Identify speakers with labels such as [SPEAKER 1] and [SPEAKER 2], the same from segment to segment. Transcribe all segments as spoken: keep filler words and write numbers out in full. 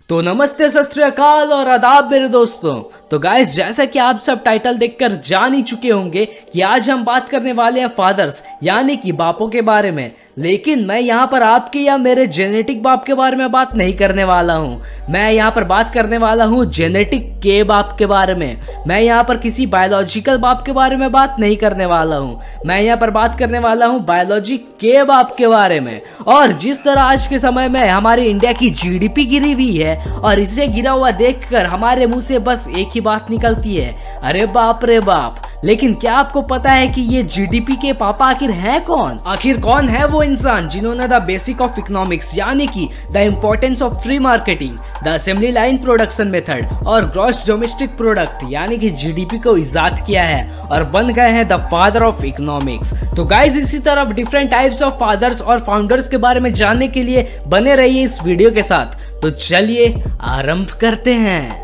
[SPEAKER 1] तो नमस्ते, सत श्री अकाल और आदाब मेरे दोस्तों। तो गाइस, जैसा कि आप सब टाइटल देखकर जान ही चुके होंगे कि आज हम बात करने वाले हैं फादर्स यानी कि बापों के बारे में। लेकिन मैं यहाँ पर आपके या मेरे जेनेटिक बाप के बारे में बात नहीं करने वाला हूँ। मैं यहाँ पर बात करने वाला हूँ जेनेटिक के बाप के बारे में। मैं यहाँ पर किसी बायोलॉजिकल बाप के बारे में बात नहीं करने वाला हूँ। मैं यहाँ पर बात करने वाला हूँ बायोलॉजी के बाप के बारे में। और जिस तरह आज के समय में हमारी इंडिया की जीडीपी गिरी हुई है और इसे गिरा हुआ देखकर हमारे मुंह से बस एक ही बात निकलती है, अरे बाप रे बाप। लेकिन क्या आपको पता है कि ये जीडीपी के पापा आखिर है कौन? आखिर कौन है वो इंसान जिन्होंने द बेसिक ऑफ इकोनॉमिक्स यानी कि the importance of free marketing, the assembly line production method और ग्रॉस डोमेस्टिक प्रोडक्ट यानी कि जीडीपी को इजाद किया है और बन गए हैं द फादर ऑफ इकोनॉमिक्स। तो गाइस, इसी तरह डिफरेंट टाइप्स ऑफ फादर्स और फाउंडर्स के बारे में जानने के लिए बने रहिए इस वीडियो के साथ। तो चलिए आरंभ करते हैं।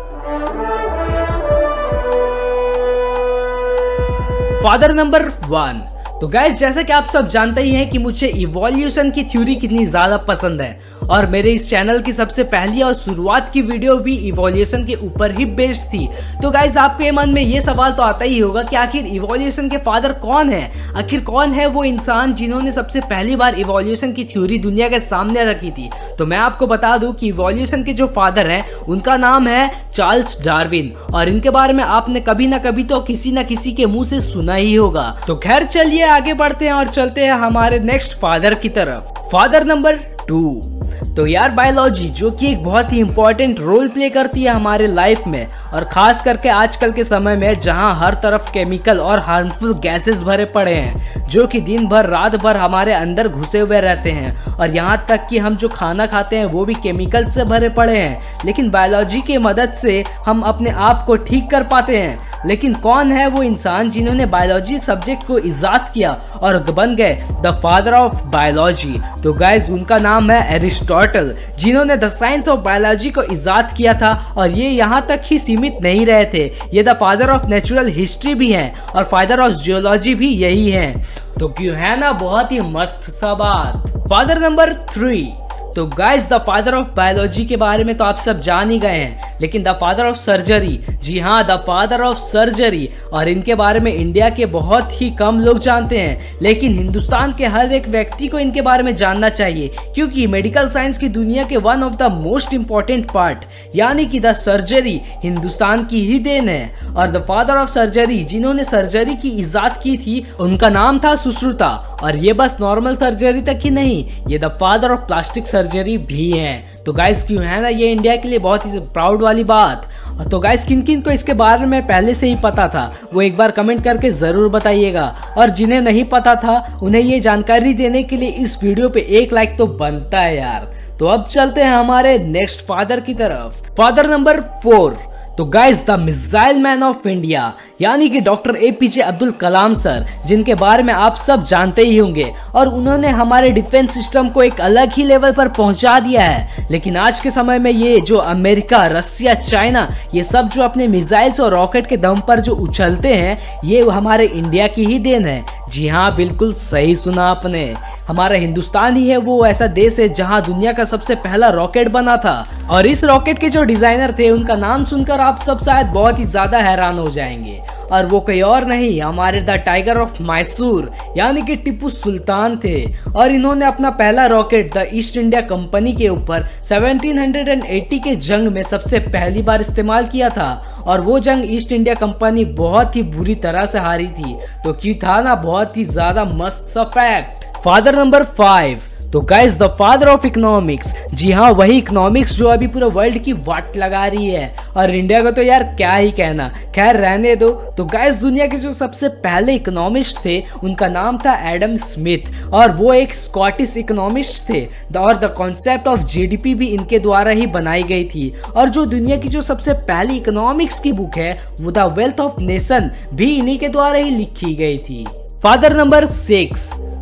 [SPEAKER 1] Father number one. तो गाइस, जैसा कि आप सब जानते ही हैं कि मुझे इवोल्यूशन की थ्योरी कितनी ज्यादा पसंद है और मेरे इस चैनल की सबसे पहली और शुरुआत की वीडियो भी इवोल्यूशन के ऊपर ही बेस्ड थी। तो गाइस, आपके मन में ये सवाल तो आता ही होगा कि आखिर इवोल्यूशन के फादर कौन है? आखिर कौन है वो इंसान जिन्होंने सबसे पहली बार इवोल्यूशन की थ्योरी दुनिया के सामने रखी थी? तो मैं आपको बता दूं कि इवोल्यूशन के जो फादर हैं उनका नाम है चार्ल्स डार्विन और इनके बारे में आपने कभी ना कभी तो किसी ना किसी के मुंह से सुना ही होगा। तो खैर, चलिए आगे बढ़ते हैं और चलते हैं हमारे नेक्स्ट फादर की तरफ। Father number two. तो यार, बायोलॉजी जो कि एक बहुत ही इंपॉर्टेंट रोल प्ले करती है हमारे लाइफ में और खास करके आजकल के समय में जहां हर तरफ केमिकल और हार्मफुल गैसेस भरे पड़े हैं जो कि दिन भर रात भर हमारे अंदर घुसे हुए रहते हैं और यहाँ तक कि हम जो खाना खाते हैं वो भी केमिकल से भरे पड़े हैं। लेकिन बायोलॉजी की मदद से हम अपने आप को ठीक कर पाते हैं। लेकिन कौन है वो इंसान जिन्होंने बायोलॉजी सब्जेक्ट को इजाद किया और बन गए द फादर ऑफ बायोलॉजी? तो गाइस, उनका नाम है एरिस्टोटल, जिन्होंने द साइंस ऑफ बायोलॉजी को इजाद किया था। और ये यहाँ तक ही सीमित नहीं रहे थे, ये the father of natural history भी हैं और फादर ऑफ जियोलॉजी भी यही है। तो क्यों है ना बहुत ही मस्त सा बात। Father number three. तो guys, the father of biology के बारे में तो आप सब जान ही गए हैं, लेकिन द फादर ऑफ सर्जरी, जी हाँ, द फादर ऑफ सर्जरी, और इनके बारे में इंडिया के बहुत ही कम लोग जानते हैं। लेकिन हिंदुस्तान के हर एक व्यक्ति को इनके बारे में जानना चाहिए क्योंकि मेडिकल साइंस की दुनिया के one of the most important part यानी कि द सर्जरी हिंदुस्तान की ही देन है। और द फादर ऑफ सर्जरी जिन्होंने सर्जरी की इजाद की थी उनका नाम था सुश्रुता। और ये बस नॉर्मल सर्जरी तक ही नहीं, ये the father of plastic surgery भी है। तो गाइस, क्यों है ना ये इंडिया के लिए बहुत ही प्राउड वाली बात। तो गाइस, किन किन को इसके बारे में पहले से ही पता था वो एक बार कमेंट करके जरूर बताइएगा और जिन्हें नहीं पता था उन्हें ये जानकारी देने के लिए इस वीडियो पे एक लाइक तो बनता है यार। तो अब चलते हैं हमारे नेक्स्ट फादर की तरफ। Father number four. तो guys, the missile man of India यानी कि doctor APJ Abdul Kalam sir, जिनके बारे में आप सब जानते ही होंगे और उन्होंने हमारे डिफेंस सिस्टम को एक अलग ही लेवल पर पहुंचा दिया है। लेकिन आज के समय में ये जो अमेरिका, रसिया, चाइना, ये सब जो अपने मिसाइल्स और रॉकेट के दम पर जो उछलते हैं ये हमारे इंडिया की ही देन है। जी हाँ, बिल्कुल सही सुना आपने। हमारा हिंदुस्तान ही है वो ऐसा देश है जहां दुनिया का सबसे पहला रॉकेट बना था। और इस रॉकेट के जो डिजाइनर थे उनका नाम सुनकर आप सब शायद बहुत ही ज्यादा हैरान हो जाएंगे और वो कोई और नहीं, हमारे द टाइगर ऑफ मैसूर यानी कि टीपू सुल्तान थे। और इन्होंने अपना पहला rocket the East India Company के ऊपर सत्रह सौ अस्सी के जंग में सबसे पहली बार इस्तेमाल किया था और वो जंग ईस्ट इंडिया कंपनी बहुत ही बुरी तरह से हारी थी। तो क्यों था ना बहुत ही ज्यादा मस्त सा फैक्ट। Father number five. तो guys, the father of economics, जी हाँ, वही इकोनॉमिक्स जो अभी पूरे वर्ल्ड की वाट लगा रही है और इंडिया को तो यार क्या ही कहना, खैर रहने दो। तो गाइस, दुनिया के जो सबसे पहले इकोनॉमिस्ट थे उनका नाम था एडम स्मिथ और वो एक स्कॉटिश इकोनॉमिस्ट थे और द कॉन्सेप्ट ऑफ जीडीपी भी इनके द्वारा ही बनाई गई थी। और जो दुनिया की जो सबसे पहली इकोनॉमिक्स की बुक है वो द वेल्थ ऑफ नेशन भी इन्हीं के द्वारा ही लिखी गई थी। Father number six.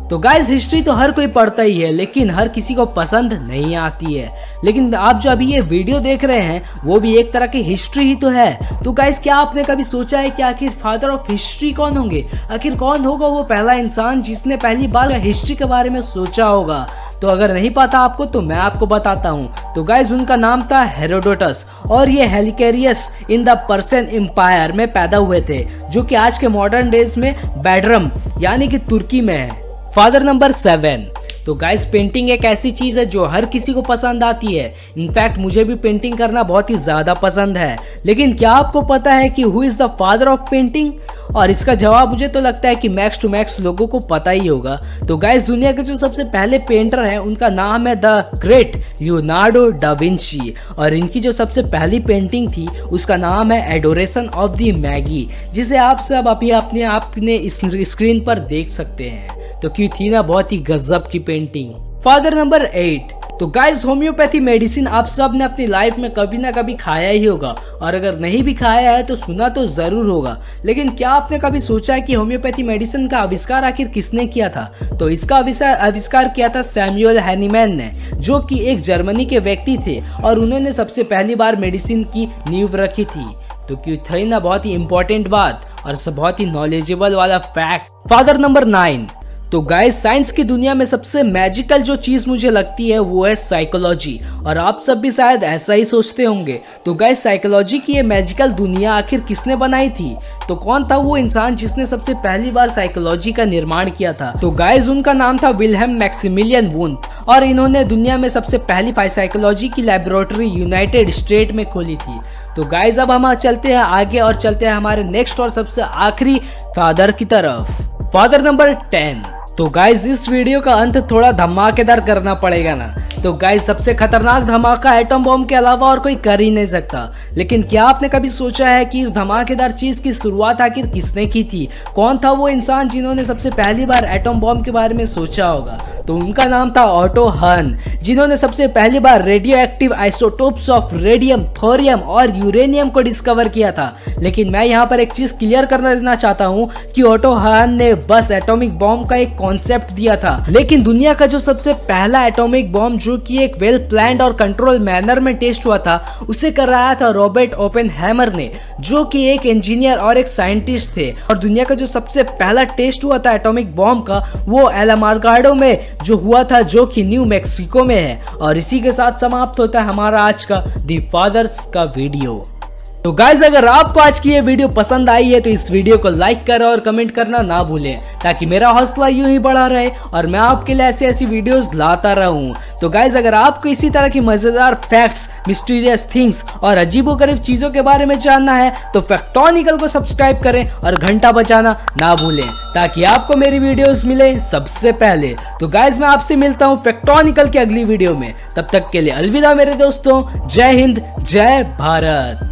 [SPEAKER 1] तो गाइस हिस्ट्री तो हर कोई पढ़ता ही है, लेकिन हर किसी को पसंद नहीं आती है। लेकिन आप जो अभी ये वीडियो देख रहे हैं वो भी एक तरह की हिस्ट्री ही तो है। तो गाइस क्या आपने कभी सोचा है कि आखिर फादर ऑफ हिस्ट्री कौन होंगे? आखिर कौन होगा वो पहला इंसान जिसने पहली बार हिस्ट्री के बारे में सोचा होगा? तो अगर नहीं पता आपको तो मैं आपको बताता हूँ। तो गाइस उनका नाम था हेरोडोटस और ये हेलिकेरियस इन द पर्शियन एम्पायर में पैदा हुए थे, जो कि आज के मॉडर्न डेज में बैड्रम यानी कि तुर्की में है। Father number seven. तो गाइस पेंटिंग एक ऐसी चीज है जो हर किसी को पसंद आती है। इनफैक्ट मुझे भी पेंटिंग करना बहुत ही ज्यादा पसंद है। लेकिन क्या आपको पता है कि who is the father of painting? और इसका जवाब मुझे तो लगता है कि मैक्स टू मैक्स लोगों को पता ही होगा। तो गाइस दुनिया के जो सबसे पहले पेंटर हैं उनका नाम है the great Leonardo da Vinci, और इनकी जो सबसे पहली पेंटिंग थी उसका नाम है एडोरेशन ऑफ द मैगी, जिसे आप सब अभी अपने आपने स्क्रीन पर देख सकते हैं। तो क्यों थी ना बहुत ही गजब की पेंटिंग। Father number eight. तो गाइस होम्योपैथी मेडिसिन आप सब ने अपनी लाइफ में कभी ना कभी खाया ही होगा, और अगर नहीं भी खाया है तो सुना तो जरूर होगा। लेकिन क्या आपने कभी सोचा है कि होम्योपैथी मेडिसिन का आविष्कार आखिर किसने किया था? तो इसका आविष्कार आविष्कार किया था सैमुअल हैनीमैन ने, जो कि एक जर्मनी के व्यक्ति थे, और उन्होंने सबसे पहली बार मेडिसिन की नींव रखी थी। तो क्यों थी ना बहुत ही इंपॉर्टेंट बात और बहुत ही नॉलेजेबल वाला फैक्ट। Father number nine. तो गाइस साइंस की दुनिया में सबसे मैजिकल जो चीज मुझे लगती है वो है साइकोलॉजी, और आप सब भी शायद ऐसा ही सोचते होंगे। तो गाइस साइकोलॉजी की ये मैजिकल दुनिया आखिर किसने बनाई थी? तो कौन था वो इंसान जिसने सबसे पहली बार साइकोलॉजी का निर्माण किया था? तो गाइस उनका नाम था विल्हेम मैक्सिमिलियन वुंट, और इन्होंने दुनिया में सबसे पहली साइकोलॉजी की लेबोरेटरी यूनाइटेड स्टेट में खोली थी। तो गाइस अब हम चलते हैं आगे और चलते हैं हमारे नेक्स्ट और सबसे आखिरी फादर की तरफ। Father number ten. तो गाइस इस वीडियो का अंत थोड़ा धमाकेदार करना पड़ेगा ना। तो गाइस सबसे खतरनाक धमाका एटम बॉम्ब के अलावा और कोई कर ही नहीं सकता। लेकिन क्या आपने कभी सोचा है कि इस धमाकेदार चीज की शुरुआत आखिर किसने की थी? कौन था वो इंसान जिन्होंने सबसे पहली बार एटम बॉम्ब के बारे में सोचा होगा? तो उनका नाम था ऑटो हर्न, जिन्होंने सबसे पहली बार radio active isotopes of radium, thorium और यूरेनियम को डिस्कवर किया था। लेकिन मैं यहाँ पर एक चीज क्लियर करना देना चाहता हूँ कि ऑटो हर्न ने बस एटॉमिक बॉम्ब का एक कॉन्सेप्ट दिया था, लेकिन दुनिया का जो सबसे पहला एटॉमिक बॉम्ब जो कि एक वेल प्लान्ड और कंट्रोल मैनर में टेस्ट हुआ था उसे कराया था रॉबर्ट ओपेनहाइमर ने, जो कि एक इंजीनियर और एक साइंटिस्ट थे। और दुनिया का जो सबसे पहला टेस्ट हुआ था एटॉमिक बॉम्ब का वो एलामार्गाडो में जो हुआ था, जो कि न्यू मैक्सिको में है। और इसी के साथ समाप्त होता है हमारा आज का दी फादर्स का वीडियो। तो गाइज अगर आपको आज की ये वीडियो पसंद आई है तो इस वीडियो को लाइक करें और कमेंट करना ना भूलें, ताकि मेरा हौसला यूं ही बढ़ा रहे और मैं आपके लिए ऐसी ऐसी वीडियोस लाता रहूं। तो गाइज अगर आपको इसी तरह की मजेदार फैक्ट्स, मिस्टीरियस थिंग्स और अजीबोगरीब चीजों के बारे में जानना है तो फैक्टोनिकल को सब्सक्राइब करें और घंटा बजाना ना भूलें, ताकि आपको मेरी वीडियोस मिले सबसे पहले। तो गाइज मैं आपसे मिलता हूँ फैक्टोनिकल की अगली वीडियो में। तब तक के लिए अलविदा मेरे दोस्तों। जय हिंद, जय भारत।